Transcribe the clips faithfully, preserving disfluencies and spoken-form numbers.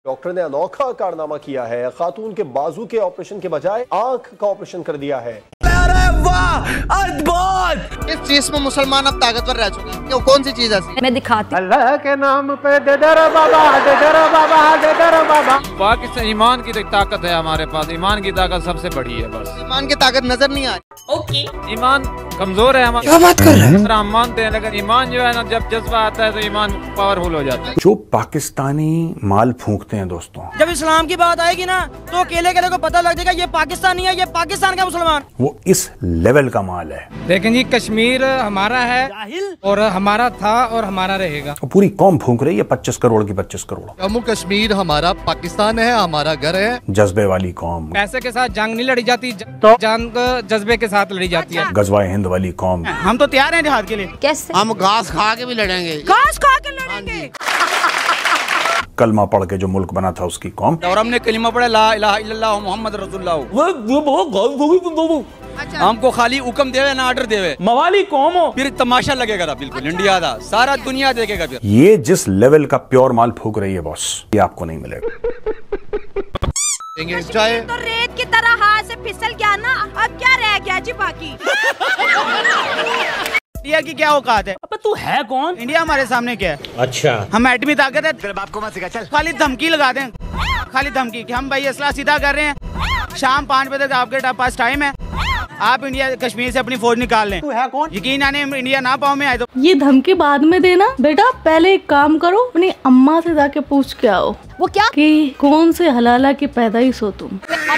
Doctor ने अनोखा कारनामा किया है। खातून के बाजू के ऑपरेशन के बजाय आंख का ऑपरेशन कर दिया है। अद्भुत! इस चीज में मुसलमान अब ताकतवर रह चुके हैं। क्यों, कौन सी चीज है? मैं दिखाती अल्लाह के नाम पे दे दर बाबा, दे दर बाबा, दे दर बाबा। पाकिस्तान ईमान की ताकत है हमारे पास। ईमान की ताकत सबसे बड़ी है। बस ईमान की ताकत नजर नहीं आ रही। ओके, ईमान कमजोर है हमारा। क्या बात कर रहे हैं? हम मानते हैं, लेकिन ईमान जो है ना, जब जज्बा आता है तो ईमान पावरफुल हो जाता है। जो पाकिस्तानी माल फूंकते हैं दोस्तों, जब इस्लाम की बात आएगी ना तो अकेले अकेले को पता लग जाएगा ये पाकिस्तानी है, ये पाकिस्तान का मुसलमान। वो इस लेवल का माल है। लेकिन ये कश्मीर हमारा है और हमारा था और हमारा रहेगा। पूरी कौम फूंक रही है पच्चीस करोड़ की पच्चीस करोड़। जम्मू कश्मीर हमारा पाकिस्तान है, हमारा घर है। जज्बे वाली कौम। पैसे के साथ जंग नहीं लड़ी जाती, तो जंग जज्बे के साथ लड़ी जाती है। गजवा हिंद वाली कौम। हम तो तैयार हैं जिहाद के लिए। कैसे? हम घास खा के भी लड़ेंगे। घास खा के लड़ेंगे। कलमा पढ़ के जो मुल्क बना था उसकी कौम। और हमने कलिमा पढ़ा ला इलाहा इल्लल्लाह मुहम्मद रसूलुल्लाह। हमको खाली हुक्म देवे ना ऑर्डर देवे। मवाली कौम हो, फिर तमाशा लगेगा था। बिल्कुल इंडिया था, सारा दुनिया देखेगा। फिर ये जिस लेवल का प्योर माल फूंक रही है बॉस, ये आपको नहीं मिलेगा। चाहे तो रेत की तरह हाथ से फिसल गया ना, अब क्या रह गया जी बाकी। इंडिया की क्या औकात है? अब तू है कौन? इंडिया हमारे सामने क्या है? अच्छा, हम एटमी ताकत है। तेरे बाप को मत सिखा, चल। खाली धमकी लगा दें, खाली धमकी कि हम भाई असला सीधा कर रहे हैं। शाम पाँच बजे तक आपके पास टाइम है, आप इंडिया कश्मीर से अपनी फौज निकाल लें। तू है कौन? यकीन आने इंडिया ना पाओ में आए तो। ये धमकी बाद में देना बेटा, पहले एक काम करो, अपनी अम्मा से जाके पूछ के आओ। वो क्या? कि कौन से हलाला की पैदाइश हो तुम।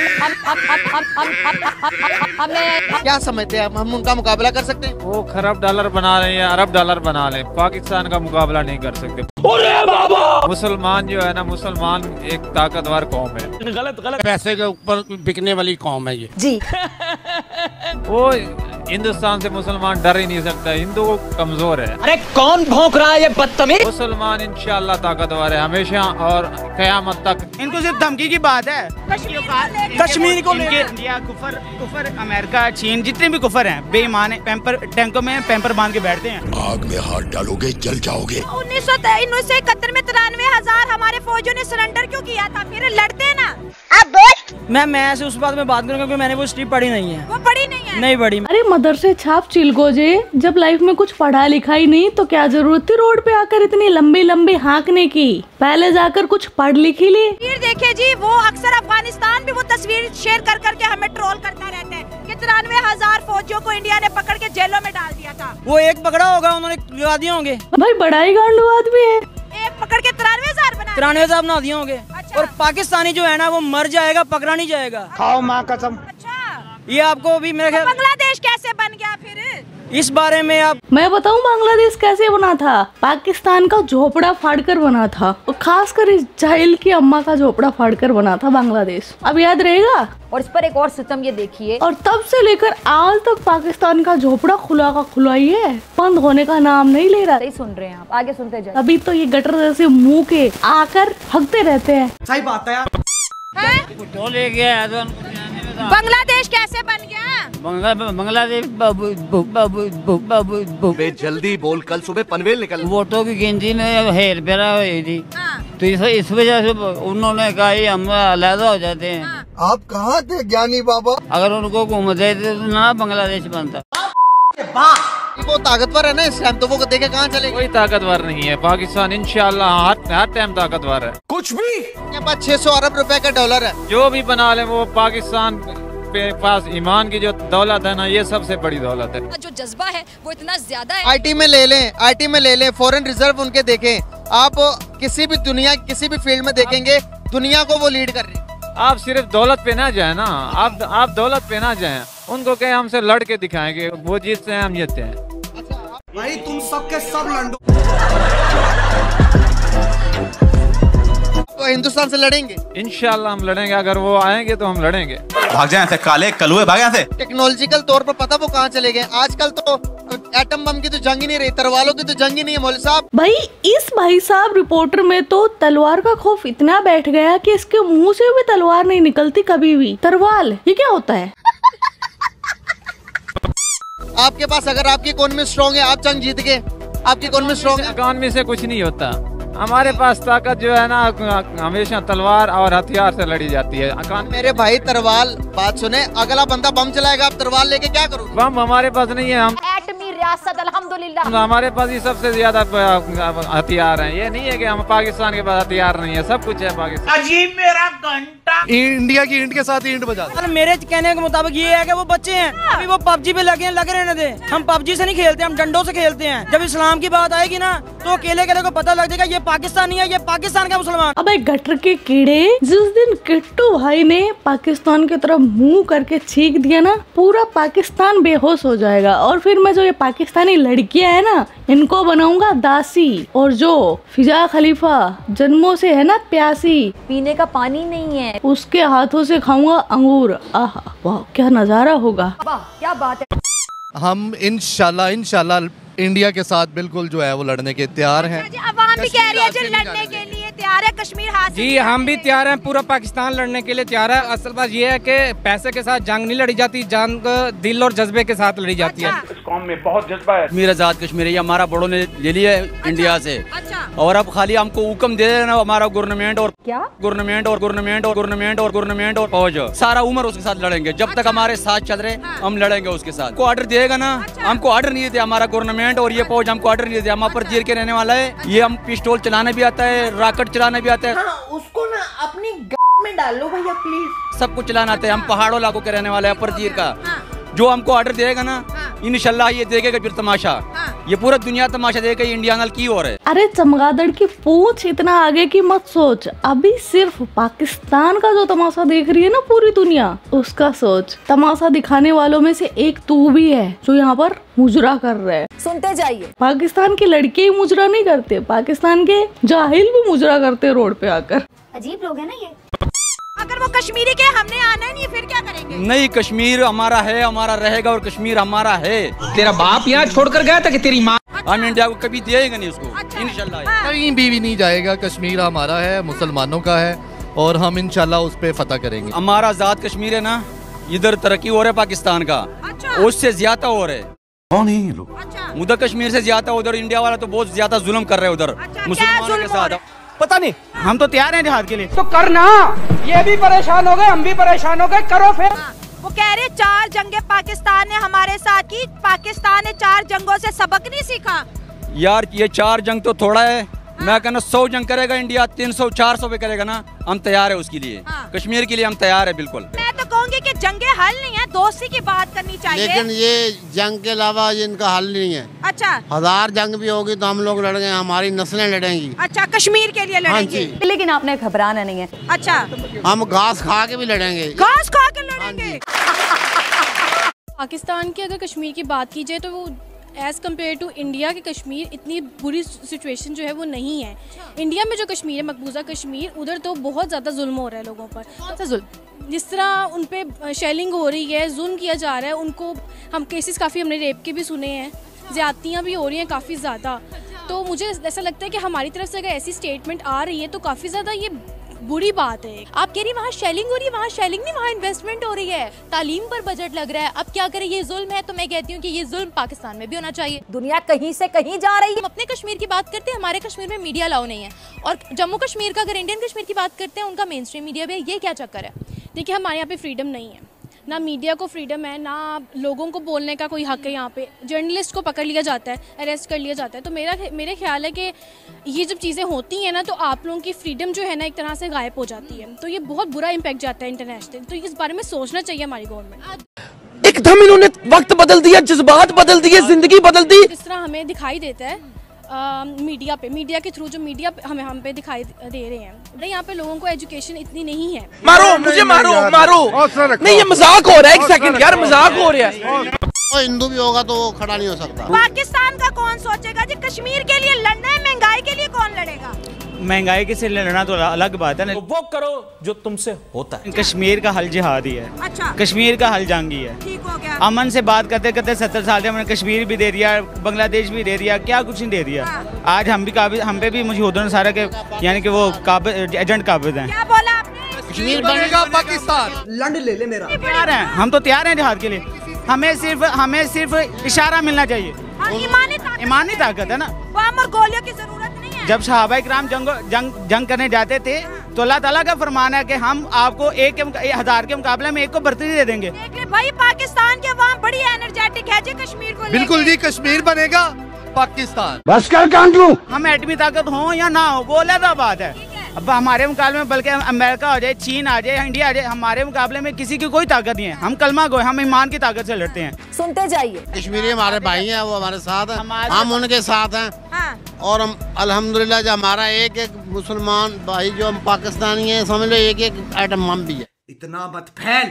क्या समझते हैं हम उनका मुकाबला कर सकते हैं? वो खरब डॉलर बना रहे हैं, अरब डॉलर बना रहे हैं। पाकिस्तान का मुकाबला नहीं कर सकते। मुसलमान जो है ना, मुसलमान एक ताकतवर कौम है। गलत गलत पैसे के ऊपर बिकने वाली कौम है ये जी। वो हिंदुस्तान से मुसलमान डर ही नहीं सकता। हिंदू कमजोर है। अरे कौन भौंक रहा है ये बदतमीज? मुसलमान इंशाल्लाह ताकतवर है हमेशा और कयामत तक। इनको सिर्फ धमकी की बात है। कश्मीर को लेके इंडिया कुफर कुफर अमेरिका चीन जितने भी कुफर हैं बेईमान है। पैम्पर टैंकों में पैम्पर बांध के बैठते हैं। आग में हाथ डालोगे जल जाओगे। उन्नीस सौ उन्नीस सौ इकहत्तर में तिरानवे हजार हमारे फौजियों ने सरेंडर क्यों किया था? फिर लड़ते ना। अब मैं मैं ऐसे उस बात में बात करूंगा क्योंकि मैंने वो स्ट्रिप पढ़ी नहीं है। वो पढ़ी नहीं है? नहीं पढ़ी। अरे मदरसे छाप चिलगोजे, जब लाइफ में कुछ पढ़ा लिखा ही नहीं तो क्या जरूरत थी रोड पे आकर इतनी लंबी लंबी हाँकने की। पहले जाकर कुछ पढ़ लिख ही ले। फिर देखे जी, वो अक्सर अफगानिस्तान भी वो तस्वीर शेयर कर करके हमें ट्रोल करता रहता है कि तिरानवे हजार फौजियों को इंडिया ने पकड़ के जेलों में डाल दिया था। वो एक पकड़ा होगा, उन्होंने लगा दिए होंगे। भाई बड़ाई गांडू आदमी है। एक पकड़ के तिरानवे हजार बना तिरानवे हजार बना दिए होंगे। अच्छा। और पाकिस्तानी जो है ना वो मर जाएगा, पकड़ा नहीं जाएगा। खाओ माँ कसम। अच्छा, ये आपको भी मेरे ख्याल बांग्लादेश कैसे बन गया फिर? इस बारे में आप मैं बताऊं बांग्लादेश कैसे बना था? पाकिस्तान का झोपड़ा फाड़कर बना था, और खासकर इस जाहिल की अम्मा का झोपड़ा फाड़कर बना था बांग्लादेश। अब याद रहेगा। और इस पर एक और सितम ये देखिए, और तब से लेकर आज तक पाकिस्तान का झोपड़ा खुला का खुला ही है, बंद होने का नाम नहीं ले रहा। सही सुन रहे हैं आप, आगे सुनते जाइए। अभी तो ये गटर जैसे मुंह के आकर हकते रहते हैं। सही बात है। ले गया बांग्लादेश कैसे बन गया? बांग्लादेश जल्दी बोल, कल सुबह पनवेल निकल। वोटों की गिनती में हेर फेरा हुई थी, हाँ। तो इस, इस वजह से उन्होंने कहा हम अलहदा हो जाते हैं। हाँ। आप कहाँ थे ज्ञानी बाबा? अगर उनको हुकूमत देते तो ना बांग्लादेश बनता। वो ताकतवर है ना इस टाइम, तो वो देखे कहाँ चलेंगे? कोई ताकतवर नहीं है पाकिस्तान। इंशाल्लाह हर हर टाइम ताकतवर है। कुछ भी के पास छह सौ अरब रुपए का डॉलर है। जो भी बना ले वो पाकिस्तान के पास ईमान की जो दौलत है ना, ये सबसे बड़ी दौलत है। जो जज्बा है वो इतना ज्यादा है। आईटी में ले लें, आईटी में ले लें, फॉरेन रिजर्व उनके देखें। आप किसी भी दुनिया किसी भी फील्ड में देखेंगे, दुनिया को वो लीड कर रही है। आप सिर्फ दौलत पे ना जाए ना, आप आप दौलत पे ना जाए। उनको कहे हमसे लड़ के दिखाएंगे, वो जीतते हैं हम जीतते हैं। भाई तुम सबके सब लंडू तो हिंदुस्तान से लड़ेंगे। इंशाल्लाह हम लड़ेंगे। अगर वो आएंगे तो हम लड़ेंगे। भाग जाए ऐसे काले कलुए, भाग यहाँ से। टेक्नोलॉजिकल तौर पर पता वो कहाँ चले गए। आजकल तो एटम बम की तो जंग ही नहीं रही, तरवालों की तो जंग ही नहीं है मौलवी साहब। भाई इस भाई साहब रिपोर्टर में तो तलवार का खौफ इतना बैठ गया कि इसके मुंह से भी तलवार नहीं निकलती कभी भी। तरवाल ये क्या होता है? आपके पास अगर आपकी इकोनॉमी स्ट्रॉन्ग है, आप जंग जीत गए। आपकी इकोनॉमी स्ट्रॉन्ग है। इकोनॉमी से कुछ नहीं होता। हमारे पास ताकत जो है ना हमेशा तलवार और हथियार से लड़ी जाती है। मेरे भाई तरवाल बात सुने, अगला बंदा बम चलाएगा, आप तरवाल लेके क्या करोगे? बम हमारे पास नहीं है, हम एटमी रियासत अल्हम्दुलिल्लाह, हमारे पास ही सबसे ज्यादा हथियार हैं। ये नहीं है कि हम पाकिस्तान के पास हथियार नहीं है, सब कुछ है पाकिस्तान। अजीब मेरा घंटा इंडिया की ईंट के साथ ईंट बजा। मेरे कहने के मुताबिक ये है कि वो बच्चे हैं, अभी वो पबजी पे लगे हैं, लग रहने दे। हम पबजी से नहीं खेलते, हम डंडों से खेलते हैं। जब इस्लाम की बात आएगी ना तो अकेले अकेले को पता लग जाएगा ये पाकिस्तानी है, ये पाकिस्तान का मुसलमान। अबे गटर के कीड़े, जिस दिन किट्टू भाई ने पाकिस्तान की तरफ मुंह करके छींक दिया ना, पूरा पाकिस्तान बेहोश हो जाएगा। और फिर मैं जो ये पाकिस्तानी लड़कियां है ना, इनको बनाऊंगा दासी। और जो फिजा खलीफा जन्मों से है ना प्यासी, पीने का पानी नहीं है, उसके हाथों से खाऊंगा अंगूर। आह वाह क्या नजारा होगा, वाह क्या बात है। हम इंशाल्लाह इंशाल्लाह इंडिया के साथ बिल्कुल जो है वो लड़ने के तैयार हैं। अवाम भी कह रही है जी लड़ने के लिए तैयार है, कश्मीर हासिल। जी हम भी तैयार हैं, पूरा पाकिस्तान लड़ने के लिए तैयार है। असल बात ये है कि पैसे के साथ जंग नहीं लड़ी जाती, जंग दिल और जज्बे के साथ लड़ी जाती अच्छा। है। इस कौम में बहुत जज्बा है। कश्मीर आजाद कश्मीर है, हमारा बड़ों ने ले लिया है अच्छा, इंडिया से। अच्छा। और अब खाली हमको हुक्म दे देना हमारा गवर्नमेंट और क्या गवर्नमेंट और गवर्नमेंट और गवर्नमेंट और गवर्नमेंट और फौज, सारा उम्र उसके साथ लड़ेंगे जब तक हमारे साथ चल रहे। हम लड़ेंगे उसके साथ। को ऑर्डर देगा ना, हमको ऑर्डर नहीं देते हमारा गवर्नमेंट और ये फौज, हमको ऑर्डर नहीं देते। हम पर जीर के रहने वाला है। ये हम पिस्टल चलाने भी आता है, रॉकेट चलाने भी आता है। हाँ, उसको ना अपनी ग में डाल लो भैया प्लीज। सब कुछ चलाना आता है। हम पहाड़ों इलाकों के रहने वाले हैं, अपर जीर का। जो हमको ऑर्डर देगा ना, इंशाल्लाह ये देखेगा फिर तमाशा। ये पूरा दुनिया तमाशा देगा इंडिया नाल की हो रहा है। अरे चमगादड़ की पूंछ इतना आगे की मत सोच, अभी सिर्फ पाकिस्तान का जो तमाशा देख रही है ना पूरी दुनिया, उसका सोच। तमाशा दिखाने वालों में से एक तू भी है जो यहाँ पर मुजरा कर रहा है। सुनते जाइए। पाकिस्तान के लड़के ही मुजरा नहीं करते, पाकिस्तान के जाहिल भी मुजरा करते रोड पे आकर। अजीब लोग है ना ये। अगर वो कश्मीरी के हमने आना नहीं, फिर क्या करेंगे? नहीं, कश्मीर हमारा है, हमारा रहेगा और कश्मीर हमारा है। तेरा बाप यहाँ छोड़कर गया था कि तेरी माँ? हम इंडिया को कभी देगा नहीं उसको। अच्छा। इंशाल्लाह कहीं भी, भी नहीं जाएगा। कश्मीर हमारा है, मुसलमानों का है और हम इंशाल्लाह उस पे फतह करेंगे। हमारा आजाद कश्मीर है ना, इधर तरक्की हो रहा है पाकिस्तान का। अच्छा। उससे ज्यादा हो रहा है। कौन है ये लोग? अच्छा। उधर कश्मीर से ज्यादा उधर इंडिया वाला तो बहुत ज्यादा जुल्म कर रहे हैं उधर अच्छा, मुसलमानों के साथ। पता नहीं, हम तो तैयार हैं जिहाद के लिए। तो करना, ये भी परेशान हो गए, हम भी परेशान हो गए, करो फिर। वो कह रहे चार जंगे पाकिस्तान ने हमारे साथ की, पाकिस्तान ने चार जंगों से सबक नहीं सीखा। यार ये चार जंग तो थोड़ा है। मैं कहना सौ जंग करेगा इंडिया, तीन सौ चार सौ पे करेगा ना, हम तैयार है उसके लिए। हाँ। कश्मीर के लिए हम तैयार है बिल्कुल। मैं तो कहूँगी कि जंगे हल नहीं है, दोस्ती की बात करनी चाहिए। लेकिन ये जंग के अलावा इनका हल नहीं है। अच्छा। हजार जंग भी होगी तो हम लोग लड़ेंगे, हमारी नस्लें लड़ेंगी। अच्छा, कश्मीर के लिए लड़ेंगे। लेकिन आपने घबराना नहीं है। अच्छा। हम घास खा के भी लड़ेंगे। घास खा के लड़ेंगे। पाकिस्तान की अगर कश्मीर की बात की जाए तो वो एज़ कम्पेयर टू इंडिया के कश्मीर इतनी बुरी सिचुएशन जो है वो नहीं है। इंडिया में जो कश्मीर है, मकबूजा कश्मीर, उधर तो बहुत ज़्यादा जुल्म हो रहा है लोगों पर। कौन सा जुल्म? जिस तरह उन पे शेलिंग हो रही है, जुल्म किया जा रहा है उनको। हम केसेस काफ़ी हमने रेप के भी सुने हैं, ज़्यादतियाँ भी हो रही हैं काफ़ी ज़्यादा। तो मुझे ऐसा लगता है कि हमारी तरफ से अगर ऐसी स्टेटमेंट आ रही है तो काफ़ी ज़्यादा ये बुरी बात है। आप कह रही है वहाँ शेलिंग हो रही है, वहाँ शेलिंग नहीं, वहाँ इन्वेस्टमेंट हो रही है, तालीम पर बजट लग रहा है। अब क्या करें, ये जुल्म है। तो मैं कहती हूँ कि ये जुल्म पाकिस्तान में भी होना चाहिए। दुनिया कहीं से कहीं जा रही है। हम अपने कश्मीर की बात करते हैं, हमारे कश्मीर में मीडिया अलाउ नहीं है। और जम्मू कश्मीर का अगर इंडियन कश्मीर की बात करते हैं, उनका मेन स्ट्रीम मीडिया भी है। ये क्या चक्कर है? देखिए हमारे यहाँ पे फ्रीडम नहीं है, ना मीडिया को फ्रीडम है, ना लोगों को बोलने का कोई हक है। यहाँ पे जर्नलिस्ट को पकड़ लिया जाता है, अरेस्ट कर लिया जाता है। तो मेरा मेरे ख्याल है कि ये जब चीज़ें होती हैं ना, तो आप लोगों की फ्रीडम जो है ना एक तरह से गायब हो जाती है। तो ये बहुत बुरा इम्पैक्ट जाता है इंटरनेशनल। तो इस बारे में सोचना चाहिए हमारी गवर्नमेंट। एकदम इन्होंने वक्त बदल दिया, जज्बात बदल दिए, जिंदगी बदल दी। जिस तरह हमें दिखाई देता है आ, मीडिया पे, मीडिया के थ्रू जो मीडिया हमें हम पे दिखाई दे रहे हैं, यहाँ पे लोगों को एजुकेशन इतनी नहीं है। मारो मुझे, मारो मारो, नहीं ये मजाक हो रहा है। एक सेकंड यार, मजाक हो रहा है। हिंदू भी होगा तो वो खड़ा नहीं हो सकता। पाकिस्तान का कौन सोचेगा जी? कश्मीर के लिए लड़ना है, महंगाई के लिए कौन लड़ेगा? महंगाई के से लड़ना तो अलग बात है ना। तो वो करो जो तुमसे होता है। कश्मीर का हल जिहाद ही है। अच्छा। कश्मीर का हल जंगी है। ठीक हो गया। अमन से बात करते करते सत्तर साल से हमने कश्मीर भी दे दिया, बांग्लादेश भी दे दिया, क्या कुछ नहीं दे दिया। हाँ। आज हम भी काबिज, हम पे भी मुझे सारा के यानी कि वो काबिज, एजेंट काबिज हैं। क्या बोला आपने? कश्मीर बनेगा पाकिस्तान। लंड ले ले मेरा। तैयार हैं, हम तो तैयार हैं जिहाद के लिए। हमें सिर्फ हमें सिर्फ इशारा मिलना चाहिए। हाँ, ईमानी ताकत, ईमानी ताकत है ना। बम और गोलियों की जरूरत नहीं है। जब सहाबा इकराम जंग जंग जंग करने जाते थे तो अल्लाह ताला का फरमान है कि हम आपको एक के मुका- हजार के मुकाबले में एक को बर्तरी दे देंगे। भाई पाकिस्तान के वहाँ बड़ी एनर्जेटिक है जी कश्मीर को बिल्कुल जी, कश्मीर बनेगा पाकिस्तान। बस कर कांड लूं। हम एटमी ताकत हो या ना हो वो अलग बात है। अब हमारे मुकाबले में बल्कि अमेरिका हो जाए, चीन आ जाए, इंडिया आ जाए, हमारे मुकाबले में किसी की कोई ताकत नहीं है। हम कलमा गो, हम ईमान की ताकत से लड़ते हैं। सुनते जाइए। कश्मीरी हमारे भाई हैं, वो हमारे साथ हैं, हम उनके साथ हैं। हाँ। और हम अल्हम्दुलिल्लाह जो हमारा एक एक मुसलमान भाई जो हम पाकिस्तानी हैं, समझ लो एक एक आइटम बम भी है। इतना मत फैल,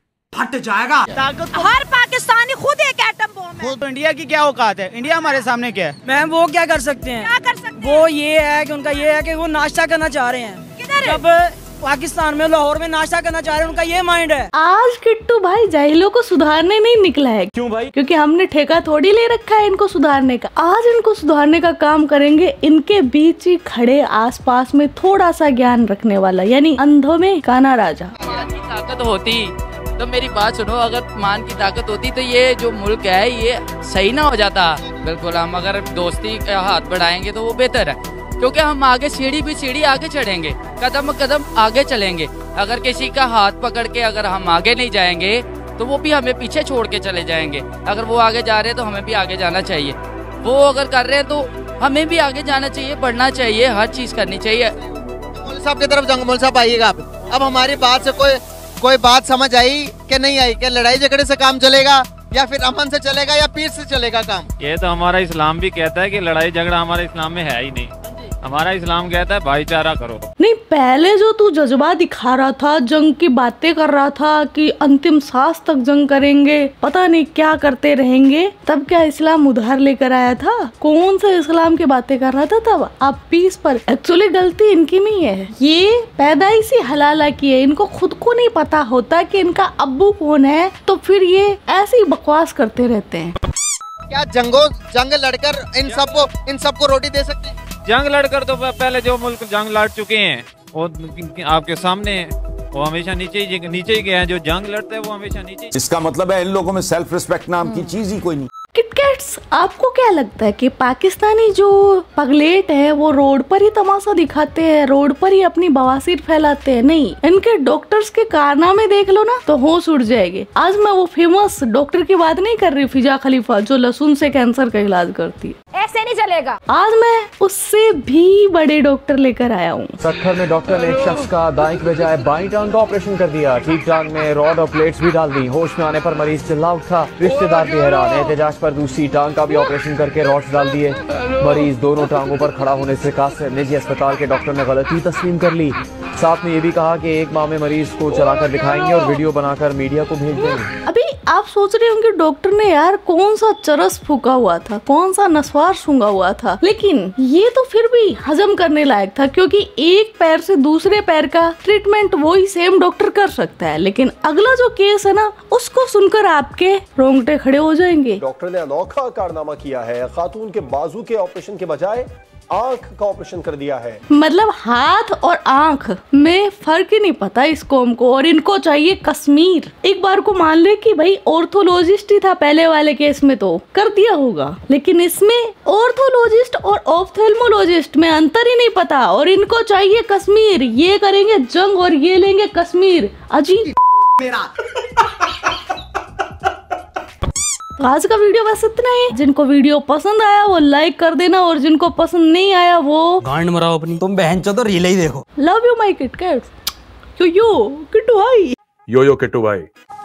फट जाएगा। ताकत हर पाकिस्तानी खुद एक एटम बम है। तो इंडिया की क्या औकात है? इंडिया हमारे सामने क्या है? मैम वो क्या कर सकते हैं? क्या कर सकते वो ये है कि उनका ये है कि वो नाश्ता करना चाह रहे हैं। जब पाकिस्तान में लाहौर में नाश्ता करना चाह रहे हैं, उनका ये माइंड है। आज किट्टू भाई जाहिलों को सुधारने नहीं निकला है। क्यों भाई? क्योंकि हमने ठेका थोड़ी ले रखा है इनको सुधारने का। आज इनको सुधारने का काम करेंगे इनके बीच ही खड़े आसपास में थोड़ा सा ज्ञान रखने वाला, यानी अंधों में काना राजा। मान की ताकत होती तो मेरी बात सुनो, अगर मान की ताकत होती तो ये जो मुल्क है ये सही ना हो जाता। बिल्कुल, हम अगर दोस्ती का हाथ बढ़ाएंगे तो वो बेहतर है, क्योंकि हम आगे सीढ़ी भी सीढ़ी आगे चढ़ेंगे, कदम कदम आगे चलेंगे। अगर किसी का हाथ पकड़ के अगर हम आगे नहीं जाएंगे तो वो भी हमें पीछे छोड़ के चले जाएंगे। अगर वो आगे जा रहे हैं तो हमें भी आगे जाना चाहिए। वो अगर कर रहे हैं तो हमें भी आगे जाना चाहिए, बढ़ना चाहिए, हर चीज करनी चाहिए। मौलवी साहब की तरफ जाऊंगा। मौलवी साहब आइएगा आप। अब हमारी बात से कोई कोई बात समझ आई कि नहीं आई? कि लड़ाई झगड़े से काम चलेगा या फिर अमन से चलेगा या पीर से चलेगा काम? ये तो हमारा इस्लाम भी कहता है कि लड़ाई झगड़ा हमारे इस्लाम में है ही नहीं। हमारा इस्लाम कहता है भाईचारा करो। नहीं, पहले जो तू जज्बा दिखा रहा था, जंग की बातें कर रहा था कि अंतिम सांस तक जंग करेंगे, पता नहीं क्या करते रहेंगे, तब क्या इस्लाम उधार लेकर आया था? कौन से इस्लाम की बातें कर रहा था तब? आप पीस पर। एक्चुअली गलती इनकी नहीं है, ये पैदाइशी हलाला की है। इनको खुद को नहीं पता होता कि इनका अब्बू कौन है, तो फिर ये ऐसी बकवास करते रहते हैं। क्या जंगो जंग लड़कर इन सबको इन सबको रोटी दे सकते हैं? जंग लड़कर तो पहले जो मुल्क जंग लड़ चुके हैं वो आपके सामने है, वो हमेशा नीचे ही नीचे ही गए हैं। जो जंग लड़ते हैं वो हमेशा नीचे। इसका मतलब है इन लोगों में सेल्फ रिस्पेक्ट नाम की चीज ही कोई नहीं। किटकैट्स, आपको क्या लगता है कि पाकिस्तानी जो पगलेट है वो रोड पर ही तमाशा दिखाते हैं, रोड पर ही अपनी बवासीर फैलाते हैं? नहीं, इनके डॉक्टर्स के कारनामे देख लो ना तो होश उड़ जाएगी। आज मैं वो फेमस डॉक्टर की बात नहीं कर रही, फिजा खलीफा, जो लहसुन से कैंसर का इलाज करती है। ऐसे नहीं चलेगा। आज मैं उससे भी बड़े डॉक्टर लेकर आया हूँ। सक्खर में डॉक्टर ने एक शख्स का दाएं की बजाय बाईं टांग का ऑपरेशन कर दिया। ठीक टांग में रॉड और प्लेट्स भी डाल दी। होश में आने पर मरीज चिल्ला उठा। रिश्तेदार भी हैरान। एहतजाज पर दूसरी टांग का भी ऑपरेशन करके रॉड्स डाल दिए। मरीज दोनों टांगों पर खड़ा होने से कासिर। निजी अस्पताल के डॉक्टर ने गलती तस्लीम कर ली। साथ में ये भी कहा कि एक माह में मरीज को चलाकर दिखाएंगे और वीडियो बनाकर मीडिया को भेज देंगे। अभी आप सोच रहे होंगे डॉक्टर ने यार कौन सा चरस फूका हुआ था, कौन सा नस्वार सूंघा हुआ था, लेकिन ये तो फिर भी हजम करने लायक था, क्योंकि एक पैर से दूसरे पैर का ट्रीटमेंट वही सेम डॉक्टर कर सकता है। लेकिन अगला जो केस है ना, उसको सुनकर आपके रोंगटे खड़े हो जाएंगे। डॉक्टर ने अनोखा कारनामा किया है। खातून के बाजू के ऑपरेशन के बजाय आंख का ऑपरेशन कर दिया है। मतलब हाथ और आंख में फर्क ही नहीं पता इस कौम को, और इनको चाहिए कश्मीर। एक बार को मान ले कि भाई ऑर्थोलॉजिस्ट ही था पहले वाले केस में तो कर दिया होगा, लेकिन इसमें ऑर्थोलॉजिस्ट और ऑफ्थेल्मोलॉजिस्ट में अंतर ही नहीं पता, और इनको चाहिए कश्मीर। ये करेंगे जंग और ये लेंगे कश्मीर। अजीब। आज का वीडियो बस इतना ही। जिनको वीडियो पसंद आया वो लाइक कर देना, और जिनको पसंद नहीं आया वो गांड मराओ अपनी। तुम बहन चो तो रील ही देखो। Love you my kitkats. Yo yo Kittu भाई। यो यो किट्टू भाई।